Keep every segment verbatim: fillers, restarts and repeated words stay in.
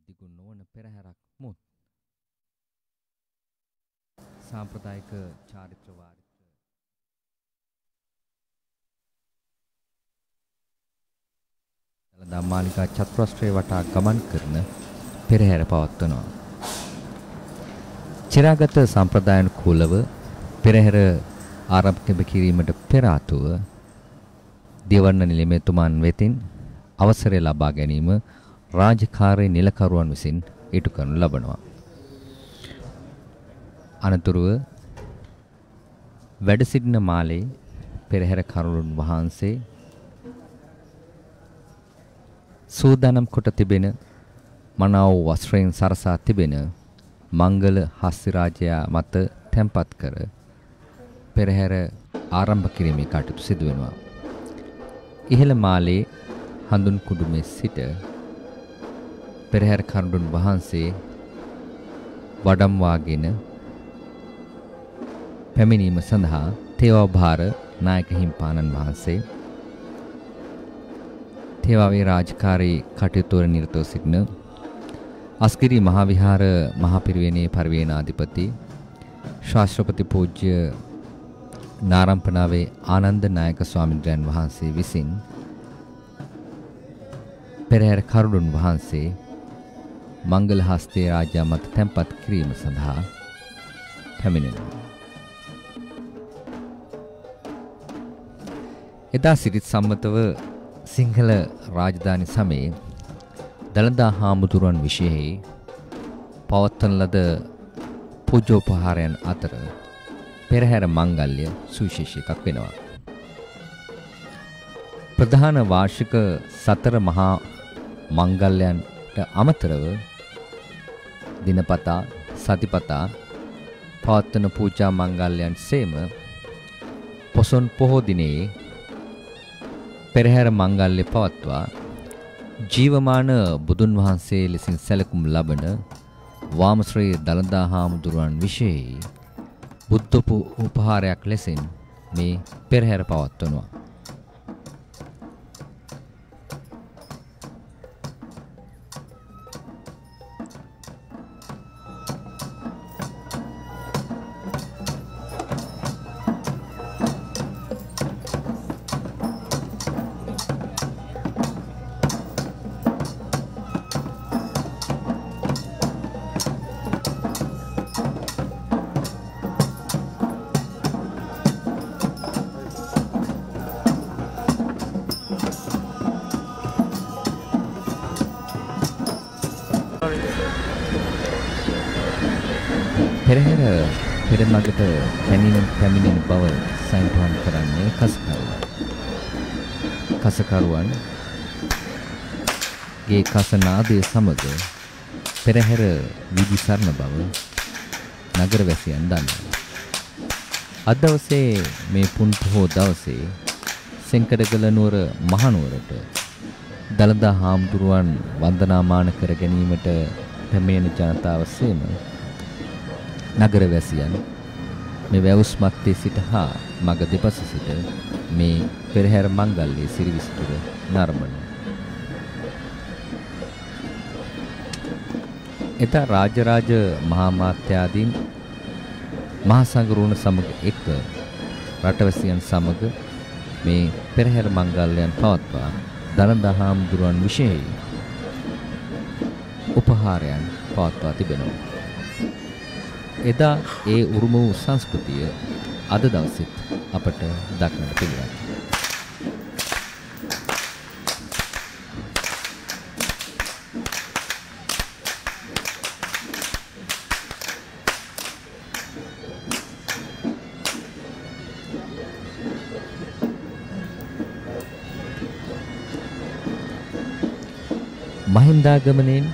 දිගු නොවන පෙරහැරක් මුත් සාම්ප්‍රදායික චාරිත්‍ර වාරිත්‍ර දළදා මාලිගා චතුරස්‍රය වටා ගමන් කරන පෙරහැර පවත්වනවා. චිරාගත සම්ප්‍රදායානුකූලව පෙරහැර ආරම්භ කිරීමට පෙර ආතුව දේවර්ණ නිලමේතුමාන් වෙතින් අවසරය ලබා ගැනීම රාජකාරී නිලකරුවන් විසින් ඉටු කරනු ලබනවා. අනතුරුව වැඩ සිටින මාලේ පෙරහැර කරුණුන් වහන්සේ සූදානම් කොට තිබෙන මනාව වස්ත්‍රයෙන් සරසා තිබෙන මංගල හස්තිරාජයා මත තැන්පත් කර පෙරහැර ආරම්භ කිරීමේ කටයුතු සිදු වෙනවා. ඉහළ මාලේ හඳුන් කුඩුමේ සිට පෙරහැර කරුණුන් වහන්සේ වඩම්වාගෙන පැමිණීම සඳහා තේවාභාර නායක හිමිපාණන් වහන්සේ තේවාවේ රාජකාරී කටයුතු වල නිරතව සිටින අස්ගිරි මහා විහාර මහපිරිවෙනේ පරිවේනාධිපති ශාස්ත්‍රපති පූජ්‍ය නාරම්පනාවේ ආනන්ද නායක ස්වාමීන් වහන්සේ විසින් පෙරහැර කරුණුන් වහන්සේ මංගල හස්තේ රාජයා මත තැන්පත් කිරීම සඳහා පැමිණෙනවා. එදා සිරිත් සම්මතව සිංහල රාජධානි සමයේ දළදා හාමුදුරුවන් විශේෂයේ පවත්වන ලද පූජෝපහාරයන් අතර පෙරහැර මංගල්‍ය සුවිශේෂ එකක් වෙනවා. ප්‍රධාන වාර්ෂික සතර මහා මංගල්‍යයන්ට අමතරව දිනපතා සතිපතා පවත්වන පූජා මංගල්‍යයන් සේම පොසොන් පොහෝ දිනේ පෙරහැර මංගල්‍ය පවත්වා ජීවමාන බුදුන් වහන්සේ ලෙසින් සැලකුම් ලබන වාමශ්‍රී දළදා හාමුදුරුවන් විශේෂයි බුද්ධ උපහාරයක් ලෙසින් මේ පෙරහැර පවත්වනවා. පෙරහැර පෙරමගට පැමිණෙන පැමිණෙන බව සයින්පන් කරන්නේ කසකරුවන්. කසකරුවන් ගේ කසනාදයේ සමග පෙරහැර විදිසරන බව නගරවැසියන් දන්නවා. අද දවසේ මේ පුන් පොහෝ දවසේ සෙන්කඩගල නුවර මහනුවරට දළදා හාමුදුරුවන් වන්දනාමාන කර ගැනීමට පැමිණෙන ජනතාව සේම නගරවැසියන් මේ වැවුස් මැත්තේ සිට හා මග දෙපස සිට මේ පෙරහැර මංගල්‍යයේ සිරිවිස්තුර නරඹන. එදා රාජරාජ මහා මාත්‍යාදීන් මහා සංඝරුවන සමග එක්ව රටවැසියන් සමග මේ පෙරහැර මංගල්‍යයන් පවත්වා දළදා හාමුදුරුවන් විශේෂයි උපහාරයන් පවත්වා තිබෙනවා. එදා ඒ උරුම වූ සංස්කෘතිය අද දවසෙත් අපට දක්නට පුළුවන්. මහින්දාගමනයෙන්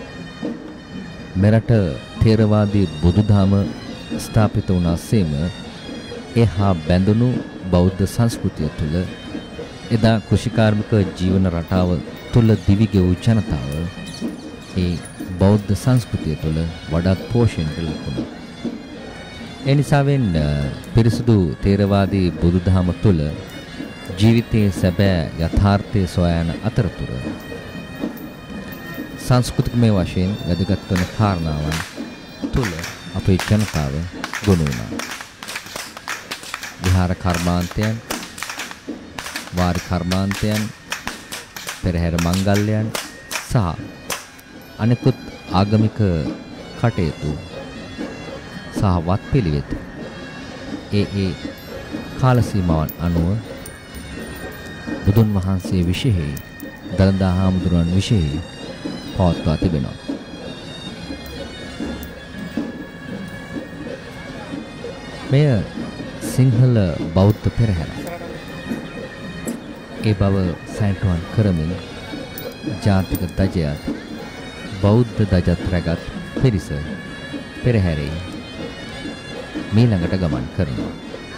මෙරට තේරවාදී බුදුදහම ස්ථාපිත වුණාseම එහා බැඳුණු බෞද්ධ සංස්කෘතිය තුළ එදා කෘෂිකාර්මික ජීවන රටාව තුළ දිවි ගෙවූ ජනතාව ඒ බෞද්ධ සංස්කෘතිය තුළ වඩාත් පෝෂණයට ලක් වුණා. ඒ නිසාවෙන් පිරිසුදු තේරවාදී බුදුදහම තුළ ජීවිතයේ සැබෑ යථාර්ථය සොයා යන අතරතුර සංස්කෘතිකමය වශයෙන් වැදගත් වන කාරණාවන් තුල අපේ ජනතාව ගොනු වුණා. විහාර කර්මාන්තයන්, වාරි කර්මාන්තයන්, පෙරහැර මංගල්‍යයන් සහ අනෙකුත් ආගමික කටයුතු සහ වත්පිළිවෙත් ඒ ඒ කාල සීමාවන් අනුව බුදුන් වහන්සේ විශේෂයි දළදා හාමුදුරුවන් විශේෂයි පවත්වා තිබෙනවා. මෙය සිංහල බෞද්ධ පෙරහැර. ඒ බව සැන්ටුවන් කරමින් ජාතික දජයත් බෞද්ධ දජත් රැගත් පිරිස පෙරහැරේ මීළඟට ගමන් කරනවා.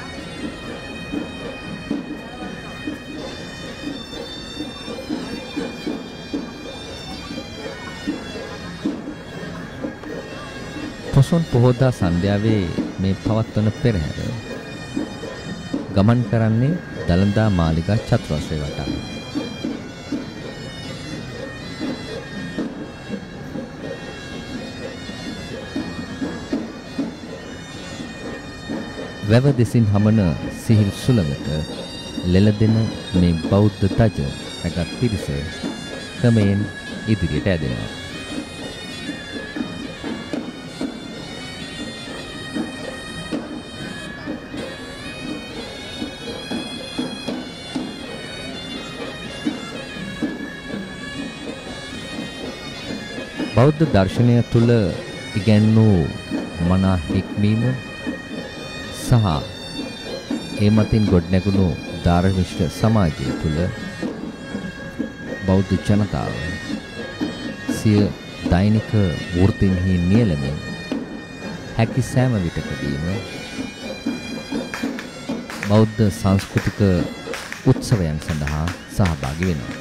පොසොන් පොහොදා සන්ධ්‍යාවේ මේ පවත්වන පෙරහැර ගමන් කරන්නේ දළදා මාලිගා චතුරස්‍රය වටා. වැව දෙසින් හමන සිහිල් සුළඟට ලෙලදෙන මේ බෞද්ධ තජ රැගත් පිරිස ක්‍රමයෙන් ඉදිරියට ඇදෙනවා. බෞද්ධ දර්ශනය තුළ ඉගැන්වූ මනා හික්මීම සහ ඒ මතින් ගොඩනැගුණු ධාර්මිෂ්ඨ සමාජය තුළ බෞද්ධ ජනතාව සිය දෛනික වෘත්තීන්හි නියැලෙමින් හැකි සෑම විටකදීම බෞද්ධ සංස්කෘතික උත්සවයන් සඳහා සහභාගී වෙනවා.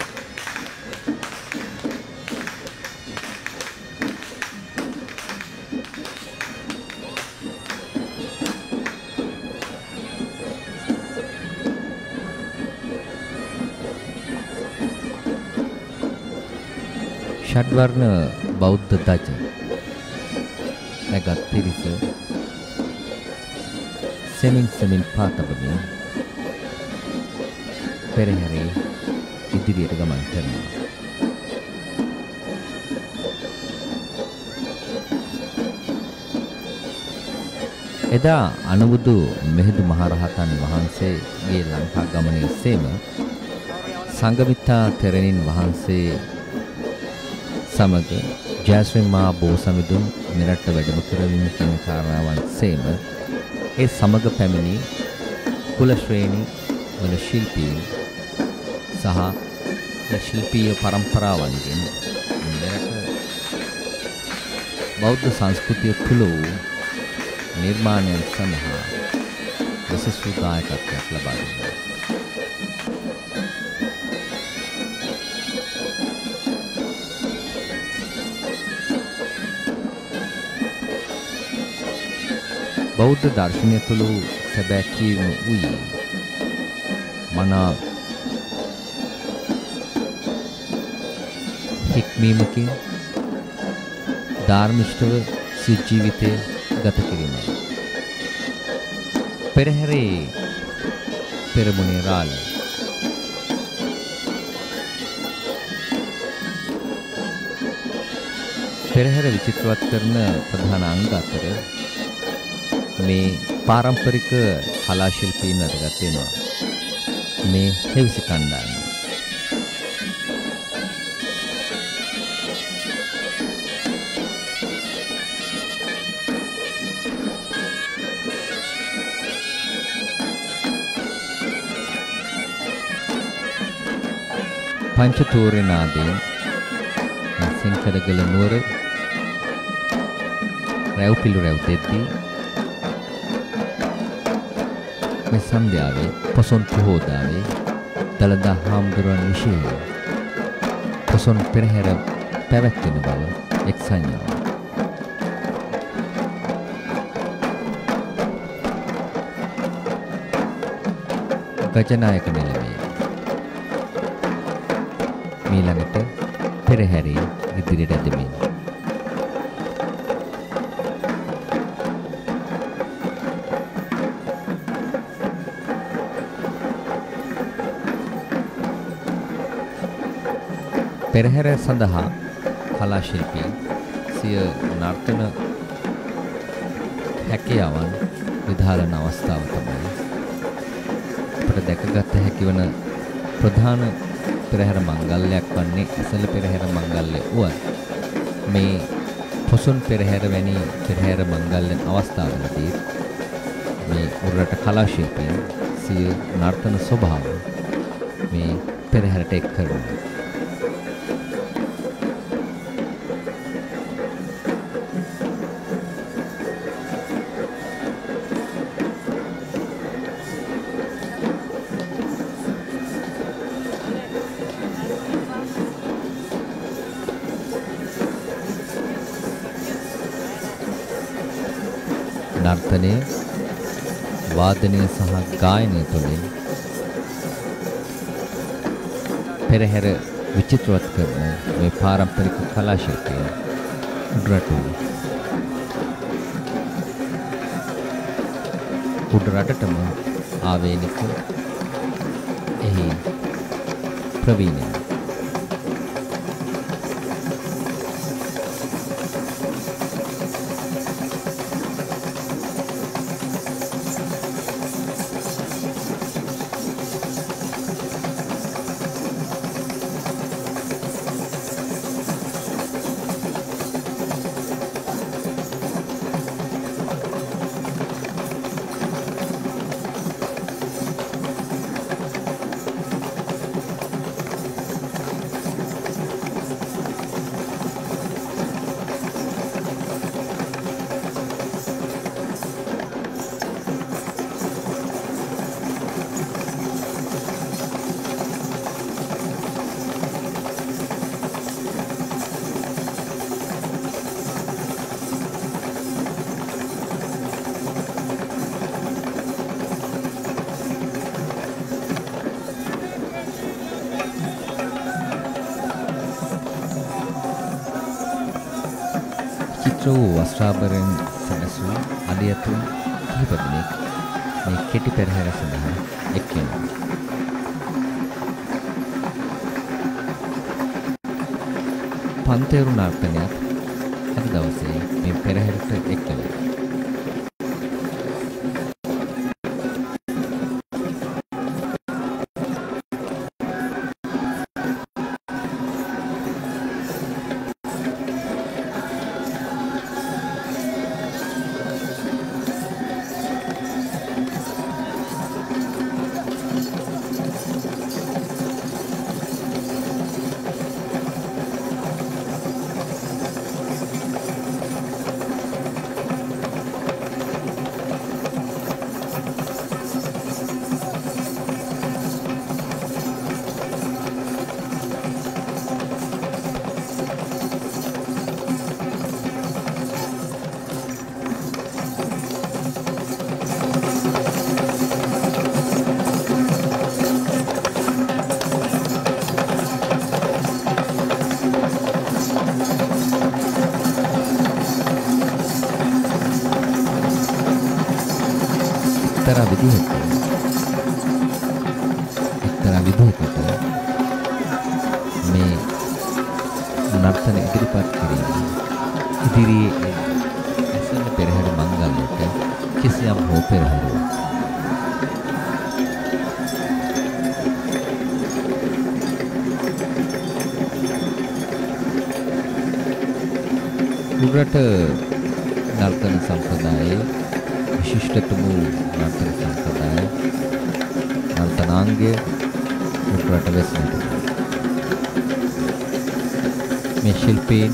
ෂඩ්වර්ණ බෞද්ධ දජ නැගත් පිරිස සෙමින් සෙමින් පාතබමින් පෙරහැරේ ඉදිරියට ගමන් කරනවා. එදා අනුබුදු මෙහිදු මහරහතන් වහන්සේගේ ලංකා ගමනේ සේම සංඝමිත්තා තෙරණින් වහන්සේ සමග ජයශ්‍රී මහා බෝසමිඳුන් මෙරට වැඩම කරමින් කියන කාරණාවන් සේම ඒ සමග පැමිණි කුල ශ්‍රේණි වල ශිල්පීන් සහ ශිල්පීය පරම්පරාවන්ගෙන් මෙරට බෞද්ධ සංස්කෘතිය තුළ වූ නිර්මාණයන් සඳහා විශේෂ දායකත්වයක් ලබා දුන්නා. බෞද්ධ දර්ශනය තුළ සැබෑ කියවීම වූයේ මනා හික්මීමකින් ධාර්මිෂ්ඨව සිය ජීවිතය ගත කිරීමයි. පෙරහැරේ පෙරමුණේ රාළ පෙරහැර විචිත්‍රවත් කරන ප්‍රධාන අංග අතර මේ පාරම්පරික කලා ශිල්පීන් වැදගත් වෙනවා. මේ හෙවිසි කණ්ඩායම පංචතෝරේ නාදයෙන් සිංකඩගල නුවර රැව් පිළු රැව් දෙද්දී මේ සන්ධ්‍යාවේ පොසොන් පොහෝදාවේ දළදා හාමුදුරුවන් විශේෂයෙන් පොසොන් පෙරහැර පැවැත්වෙන බව එක් සංඥාවක්. ගජනායක නිලමේ මීළඟට පෙරහැරේ ඉදිරියට ඇදෙමින් පෙරහැර සඳහා කලා ශිල්පී සිය නර්තන හැකියාවන් විදාලන අවස්ථාව තමයි අපට දැකගත හැකි වන ප්‍රධාන පෙරහැර මංගල්‍යයක් වන්නේ අසල පෙරහැර මංගල්‍ය වුවත් මේ පොසොන් පෙරහැර වැනි පෙරහැර මංගල්‍ය අවස්ථාවලදී මේ උරරට කලා ශිල්පීන් සිය නර්තන ස්වභාව මේ පෙරහැරට එක් කරනවා. නර්තනය, වාදනය සහ ගායනය තුළින් පෙරහැර විචිත්‍රවත් කරන මේ පාරම්පරික කලා ශිල්පය උඩරට උඩරටටම ආවේනික එහි ප්‍රවීණය. වූ වස්ත්‍රාභරණ සැලසූ අලියතුන් කිහිප දෙනෙක් මේ කෙටි පෙරහැර සඳහා එක් වෙනවා. පන්තේරු නර්තනයත් අද දවසේ මේ පෙරහැරට එක් වෙනවා. එක්තරා විදිහකට එක්තරා විදිහකට මේ නර්තන ඉදිරිපත් කිරීම ඉදිරියේ ඇසෙන පෙරහැර මංගල්‍යයට කිසියම් හෝ පෙරහැරුවක් උඩරට නර්තන සම්ප්‍රදායේ විශිෂ්ටතම නර්තන සම්ප්‍රදාය නර්තනාංගය උඩරට වෙස්නට මේ ශිල්පීන්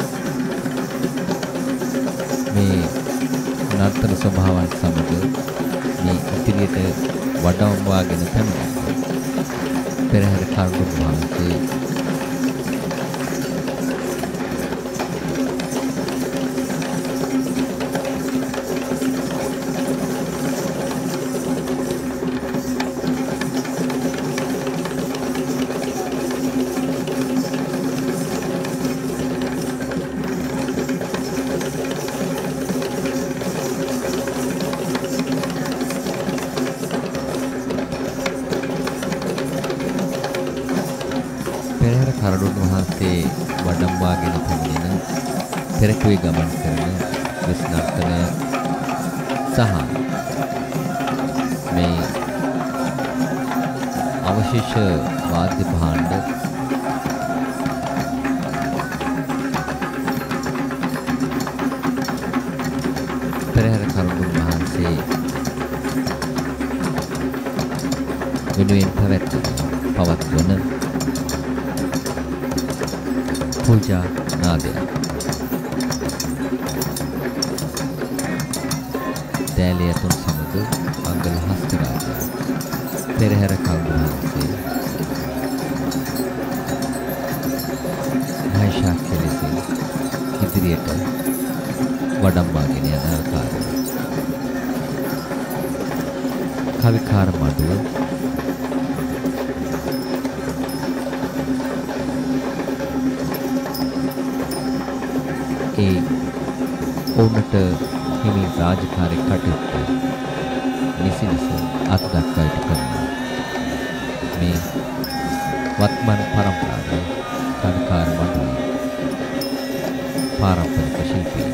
මේ නර්තන ස්වභාවයන් සමග මේ ඉදිරියට වඩම්වාගෙන පැමිණෙන පෙරහැර කරුණු වහන්සේ කරඬුන් වහන්සේ වඩම්වාගෙන පැමිණෙන පෙරකුවේ ගමන් කරන වෙස් නර්තනය සහ මේ අවශේෂ වාද්‍ය භාණ්ඩ පෙරහැර කරඬුන් වහන්සේ වෙනුවෙන් පැවැත්වෙන පවත්වන පූජා නාදයක් දෑලියතුන් සමග මංගල හස්තරාජා පෙරහැර කරඬුන් වහන්සේ මහේශාක්‍ය ලෙසින් ඉදිරියට වඩම්වාගෙන යන ආකාරය කවිකාර මඩුව ඒ ඔවුන්ට හිමි රාජකාරී කටයුත්ත නිසි ලෙස අත්දක්වා ඉටු කරනවා. මේ වත්මන් පරම්පරාවේ කවිකාර මඩුවේ පාරම්පරික ශිල්පී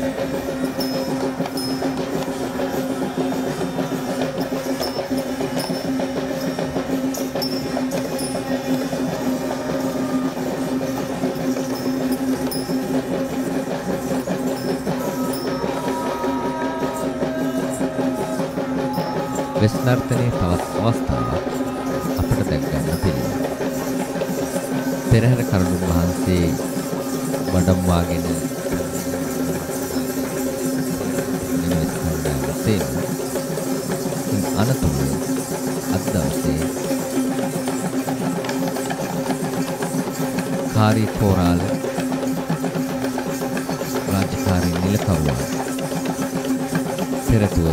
වෙස් නර්තනයේ තවත් අවස්ථාවක් අපට දැක් ගන්න පිළිවන්. පෙරහැර කරඬුන් වහන්සේ වඩම්වාගෙන නිවෙස් කණ්ඩායම සේන අනතුරු අද දවසේ කාරී කෝරාල රාජකාරී නිලකරුවා පෙරටුව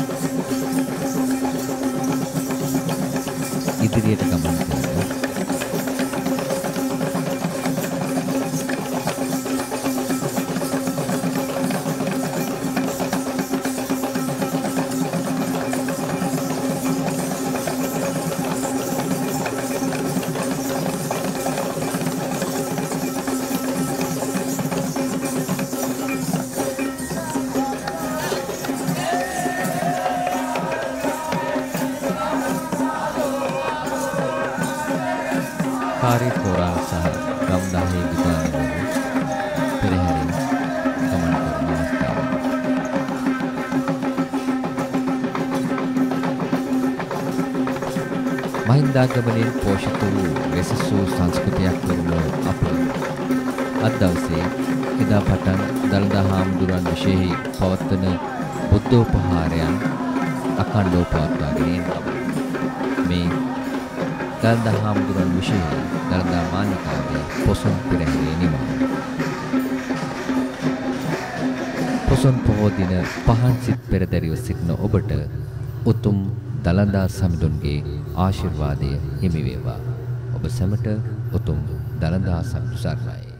ඉදිරියට ගමන් කරනවා. කාරී කෝරාල සහ ගම්දාහේ විදානවල පෙරහැරින් ගමන් කරන අවස්ථාව. මහින්දාගමනයෙන් පෝෂිත වූ වෙසසු සංස්කෘතියක් වන අප අද දවසේ එදා පටන් දළදා හාමුදුරන් විශේෂ පවත්වන බුද්ධෝපහාරයන් අඛණ්ඩව පවත්වාගෙන යනවා. මේ දළදා හාමුදුරන් විශේෂ දළදා මාලිගාවේ පොසොන් පෙරහැරේ නිමා. පොසොන් පොහෝ දින පහන් සිත් පෙරදැරිව සිටින ඔබට උතුම් දළදා සමිඳුන්ගේ ආශිර්වාදය හිමි වේවා. ඔබ සැමට උතුම් දළදා සමිඳු සරණයි.